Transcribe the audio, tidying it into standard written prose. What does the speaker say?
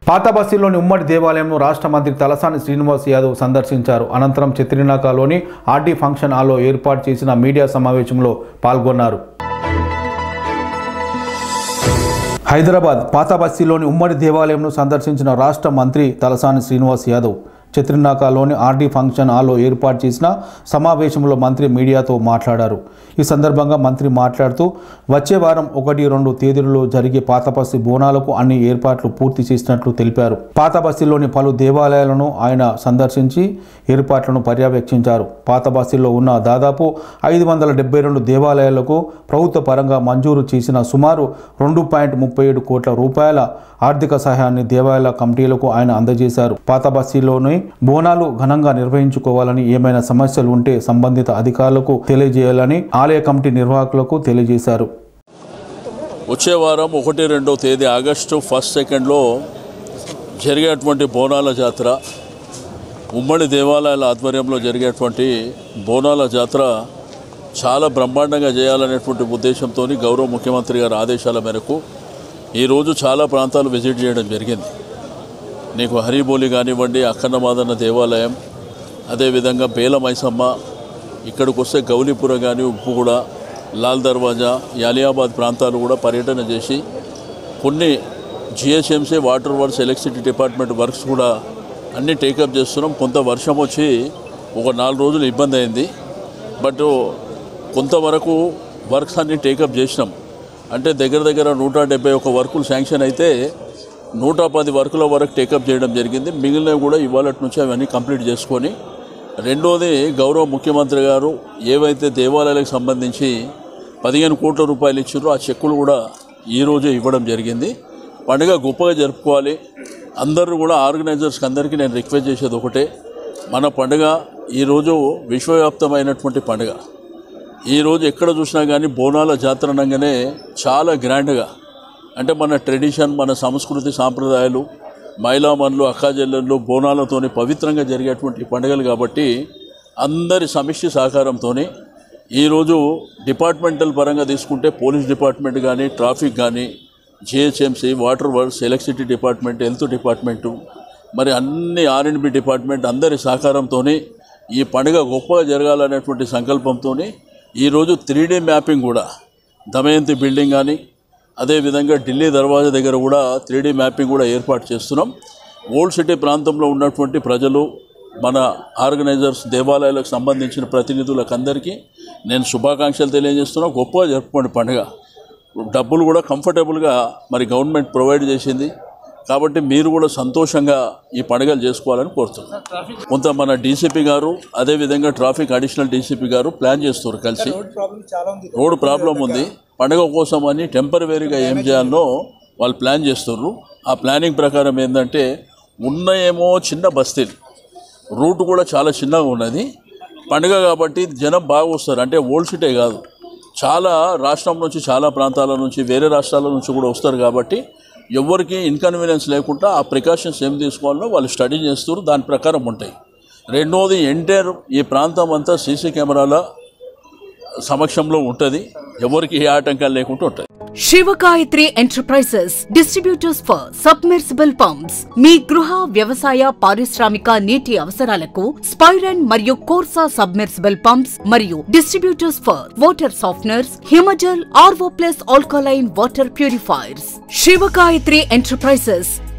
పాత బస్తీలోని ఉమ్మడి దేవాలయంను రాష్ట్ర మంత్రి తలసాని శ్రీనివాస్ యాదవ్ సందర్శించారు. అనంతరం చిత్రినాకలోని ఆర్డీ ఫంక్షన్ హాల్లో ఏర్పాటు చేసిన మీడియా సమావేశంలో పాల్గొన్నారు. హైదరాబాద్ పాత బస్తీలోని ఉమ్మడి దేవాలయంను సందర్శించిన రాష్ట్ర మంత్రి తలసాని శ్రీనివాస్ యాదవ్ చిత్రినాకలోని ఆర్డీ ఫంక్షన్ హాల్లో ఏర్పాటు చేసిన సమావేశంలో మంత్రి మీడియాతో మాట్లాడారు. ఈ సందర్భంగా మంత్రి మాట్లాడుతూ వచ్చే వారం 1-2 తేదీలలో జరిగే పాతబస్తీ బోనాలకు అన్ని ఏర్పాట్లు పూర్తి చేసినట్లు తెలిపారు. పాతబస్తీలోని పలు దేవాలయాలను ఆయన సందర్శించి ఏర్పాట్లను పర్యవేక్షించారు. పాతబస్తీలో ఉన్న దాదాపు 572 దేవాలయాలకు ప్రభుత్వ పరంగా మంజూరు చేసిన సుమారు 2.37 కోట్ల రూపాయల ఆర్థిక సహాయాన్ని దేవాలయాల కమిటీలకు ఆయన అందజేశారు. పాతబస్తీలోని బోనాలు ఘనంగా నిర్వహించుకోవాలని, ఏమైనా సమస్యలు ఉంటే సంబంధిత అధికారులకు తెలియజేయాలని ఆలయ కమిటీ నిర్వాహకులకు తెలియజేశారు. వచ్చే వారం 1-2 తేదీ ఆగస్టు 1-2లో జరిగేటువంటి బోనాల జాతర, ఉమ్మడి దేవాలయాల ఆధ్వర్యంలో జరిగేటువంటి బోనాల జాతర చాలా బ్రహ్మాండంగా చేయాలనేటువంటి ఉద్దేశంతో గౌరవ ముఖ్యమంత్రి గారి ఆదేశాల మేరకు ఈరోజు చాలా ప్రాంతాలు విజిట్ చేయడం జరిగింది. నీకు హరిబోలి కానివ్వండి, అక్కన్నమాదన్న దేవాలయం, అదేవిధంగా బేలమైసమ్మ, ఇక్కడికి వస్తే గౌలీపుర కానీ, ఉప్పుగూడ, లాల్ దర్వాజా, యాలియాబాద్ ప్రాంతాలు కూడా పర్యటన చేసి కొన్ని GHMC water works, electricity department works కూడా అన్నీ టేకప్ చేస్తున్నాం. కొంత వర్షం వచ్చి ఒక 4 రోజులు ఇబ్బంది అయింది. బట్ కొంతవరకు వర్క్స్ అన్నీ టేకప్ చేసినాం. అంటే దగ్గర 171 వర్కులు శాంక్షన్ అయితే 110 వర్కుల వరకు టేకప్ చేయడం జరిగింది. మిగిలినవి కూడా ఇవాళ నుంచి అవన్నీ కంప్లీట్ చేసుకొని, రెండోది గౌరవ ముఖ్యమంత్రి గారు ఏవైతే దేవాలయాలకు సంబంధించి 15 కోట్ల రూపాయలు ఇచ్చారో ఆ చెక్కులు కూడా ఈరోజే ఇవ్వడం జరిగింది. పండుగ గొప్పగా జరుపుకోవాలి. అందరూ కూడా ఆర్గనైజర్స్కి అందరికీ నేను రిక్వెస్ట్ చేసేది ఒకటే, మన పండుగ ఈరోజు విశ్వవ్యాప్తమైనటువంటి పండుగ. ఈరోజు ఎక్కడ చూసినా కానీ బోనాల జాతర అనగానే చాలా గ్రాండ్గా, అంటే మన ట్రెడిషన్, మన సంస్కృతి సాంప్రదాయాలు, మైలామన్లు, అక్కాజెల్లెళ్ళు, బోనాలతోని పవిత్రంగా జరిగేటువంటి పండుగలు కాబట్టి అందరి సమిష్టి సహకారంతో ఈరోజు డిపార్ట్మెంటల్ పరంగా తీసుకుంటే పోలీస్ డిపార్ట్మెంట్ కానీ, ట్రాఫిక్ కానీ, GHMC, water works, electricity department, health department, మరి అన్ని R&B డిపార్ట్మెంట్ అందరి సహకారంతో ఈ పండుగ గొప్పగా జరగాలనేటువంటి సంకల్పంతో ఈరోజు 3D మ్యాపింగ్ కూడా దమయంతి బిల్డింగ్ కానీ, అదేవిధంగా ఢిల్లీ దర్వాజా దగ్గర కూడా 3D మ్యాపింగ్ కూడా ఏర్పాటు చేస్తున్నాం. ఓల్డ్ సిటీ ప్రాంతంలో ఉన్నటువంటి ప్రజలు, మన ఆర్గనైజర్స్, దేవాలయాలకు సంబంధించిన ప్రతినిధులకు అందరికీ నేను శుభాకాంక్షలు తెలియజేస్తున్నాను. గొప్పగా జరుపుకోండి పండుగ. డబ్బులు కూడా కంఫర్టబుల్గా మరి గవర్నమెంట్ ప్రొవైడ్ చేసింది కాబట్టి మీరు కూడా సంతోషంగా ఈ పండుగలు చేసుకోవాలని కోరుతున్నాను. కొంత మన డీసీపీ గారు, అదేవిధంగా ట్రాఫిక్ అడిషనల్ డీసీపీ గారు ప్లాన్ చేస్తారు కలిసి. రోడ్ ప్రాబ్లం ఉంది, పండుగ కోసం అని టెంపరవరీగా ఏం చేయాలనో వాళ్ళు ప్లాన్ చేస్తున్నారు. ఆ ప్లానింగ్ ప్రకారం ఏంటంటే, ఉన్నాయేమో చిన్న బస్తీలు, రూట్ కూడా చాలా చిన్నగా ఉన్నది. పండుగ కాబట్టి జనం బాగా వస్తారు. అంటే ఓల్డ్ సిటీ కాదు, చాలా రాష్ట్రం నుంచి, చాలా ప్రాంతాల నుంచి, వేరే రాష్ట్రాల నుంచి కూడా వస్తారు కాబట్టి ఎవరికి ఇన్కన్వీనియన్స్ లేకుండా ఆ ప్రికాషన్స్ ఏం తీసుకోవాలో వాళ్ళు స్టడీ చేస్తారు, దాని ప్రకారం ఉంటాయి. రెండోది ఎంటైర్ ఈ ప్రాంతం అంతా సీసీ కెమెరాల సమక్షంలో ఉంటుంది, ఎవరికి ఏ ఆటంకాలు లేకుండా ఉంటాయి. Tr9 Enterprises, distributors for submersible pumps. మీ గృహ, వ్యవసాయ, పారిశ్రామిక నీటి అవసరాలకు స్పైరన్ మరియు కోర్సా సబ్మెర్సిబుల్ పంప్స్ మరియు distributors for water softeners, Himajal, RO+ alkaline water purifiers. Tr9 Enterprises,